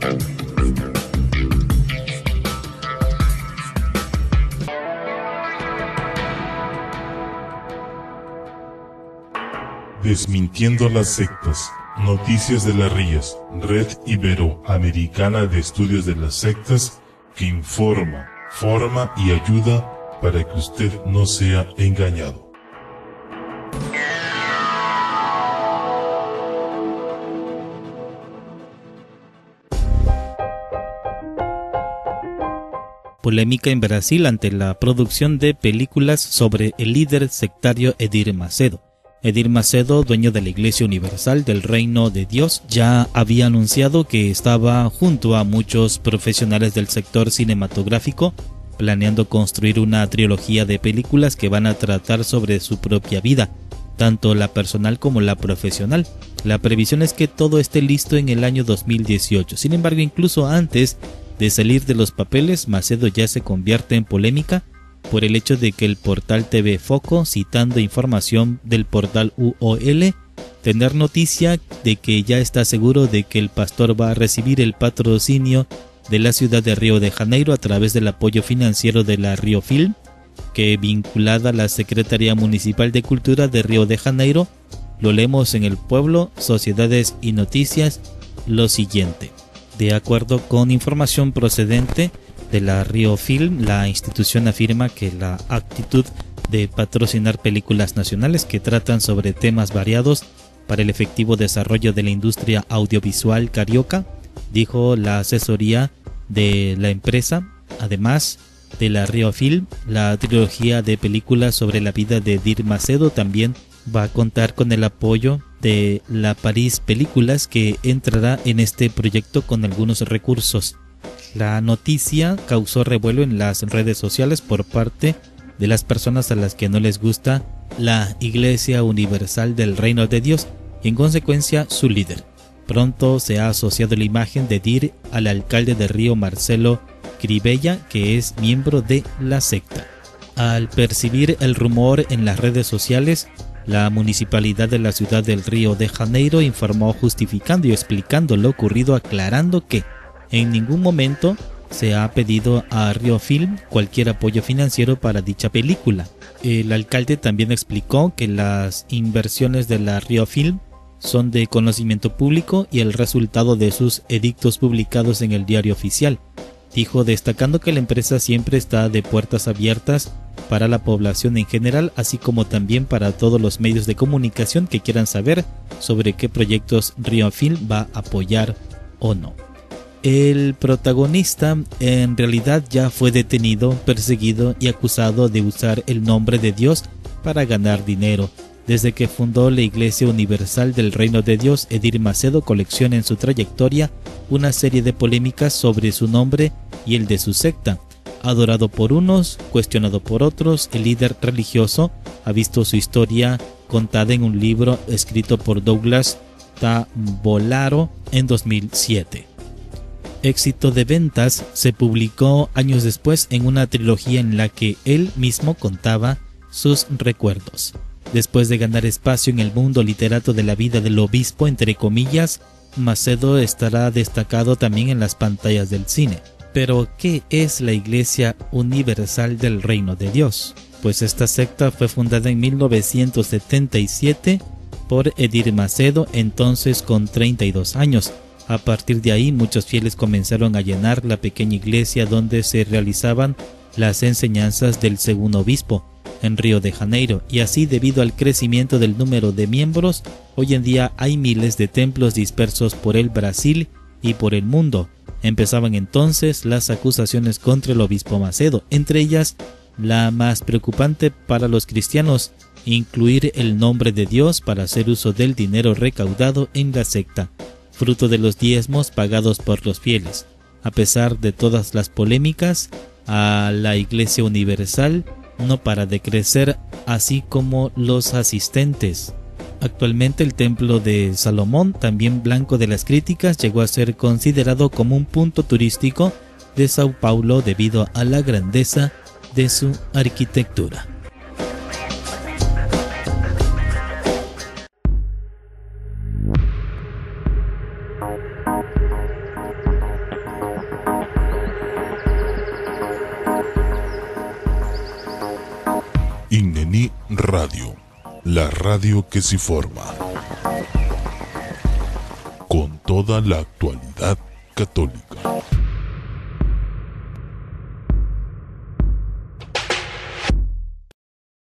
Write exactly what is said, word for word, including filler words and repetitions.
Desmintiendo las sectas. Noticias de las Rías, Red Iberoamericana de Estudios de las Sectas, que informa, forma y ayuda para que usted no sea engañado. Polémica en Brasil ante la producción de películas sobre el líder sectario Edir Macedo. Edir Macedo, dueño de la Iglesia Universal del Reino de Dios, ya había anunciado que estaba junto a muchos profesionales del sector cinematográfico planeando construir una trilogía de películas que van a tratar sobre su propia vida, tanto la personal como la profesional. La previsión es que todo esté listo en el año dos mil dieciocho. Sin embargo, incluso antes de salir de los papeles, Macedo ya se convierte en polémica por el hecho de que el portal T V Foco, citando información del portal U O L, tener noticia de que ya está seguro de que el pastor va a recibir el patrocinio de la ciudad de Río de Janeiro a través del apoyo financiero de la Rio Film, que vinculada a la Secretaría Municipal de Cultura de Río de Janeiro. Lo leemos en El Pueblo, Sociedades y Noticias, lo siguiente. De acuerdo con información procedente de la Rio Film, la institución afirma que la actitud de patrocinar películas nacionales que tratan sobre temas variados para el efectivo desarrollo de la industria audiovisual carioca, dijo la asesoría de la empresa. Además de la Rio Film, la trilogía de películas sobre la vida de Edir Macedo también va a contar con el apoyo de la París Películas, que entrará en este proyecto con algunos recursos. La noticia causó revuelo en las redes sociales por parte de las personas a las que no les gusta la Iglesia Universal del Reino de Dios y en consecuencia su líder. Pronto se ha asociado la imagen de Edir al alcalde de Río, Marcelo Crivella, que es miembro de la secta. Al percibir el rumor en las redes sociales, la municipalidad de la ciudad del Río de Janeiro informó justificando y explicando lo ocurrido, aclarando que en ningún momento se ha pedido a Rio Film cualquier apoyo financiero para dicha película. El alcalde también explicó que las inversiones de la Rio Film son de conocimiento público y el resultado de sus edictos publicados en el diario oficial. Dijo, destacando que la empresa siempre está de puertas abiertas para la población en general, así como también para todos los medios de comunicación que quieran saber sobre qué proyectos Rio Film va a apoyar o no. El protagonista en realidad ya fue detenido, perseguido y acusado de usar el nombre de Dios para ganar dinero. Desde que fundó la Iglesia Universal del Reino de Dios, Edir Macedo colecciona en su trayectoria una serie de polémicas sobre su nombre y el de su secta. Adorado por unos, cuestionado por otros, el líder religioso ha visto su historia contada en un libro escrito por Douglas Tavolaro en dos mil siete. Éxito de ventas se publicó años después en una trilogía en la que él mismo contaba sus recuerdos. Después de ganar espacio en el mundo literato de la vida del obispo, entre comillas, Macedo estará destacado también en las pantallas del cine. Pero, ¿qué es la Iglesia Universal del Reino de Dios? Pues esta secta fue fundada en mil novecientos setenta y siete por Edir Macedo, entonces con treinta y dos años. A partir de ahí, muchos fieles comenzaron a llenar la pequeña iglesia donde se realizaban las enseñanzas del segundo obispo en Río de Janeiro, y así, debido al crecimiento del número de miembros, hoy en día hay miles de templos dispersos por el Brasil y por el mundo. Empezaban entonces las acusaciones contra el obispo Macedo, entre ellas la más preocupante para los cristianos, incluir el nombre de Dios para hacer uso del dinero recaudado en la secta, fruto de los diezmos pagados por los fieles. A pesar de todas las polémicas, a la Iglesia Universal no para de crecer, así como los asistentes. Actualmente el Templo de Salomón, también blanco de las críticas, llegó a ser considerado como un punto turístico de Sao Paulo debido a la grandeza de su arquitectura. Guaraní Radio, la radio que se forma. Con toda la actualidad católica.